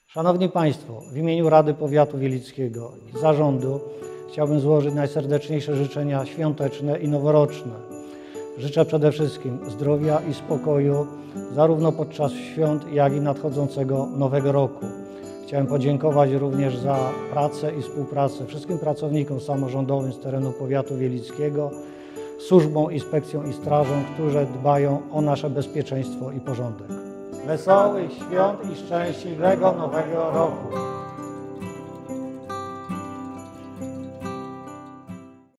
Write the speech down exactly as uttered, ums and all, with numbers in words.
Szanowni Państwo, w imieniu Rady Powiatu Wielickiego i Zarządu chciałbym złożyć najserdeczniejsze życzenia świąteczne i noworoczne. Życzę przede wszystkim zdrowia i spokoju zarówno podczas świąt, jak i nadchodzącego nowego roku. Chciałem podziękować również za pracę i współpracę wszystkim pracownikom samorządowym z terenu powiatu wielickiego, służbom, inspekcjom i strażom, którzy dbają o nasze bezpieczeństwo i porządek. Wesołych świąt i szczęśliwego nowego roku!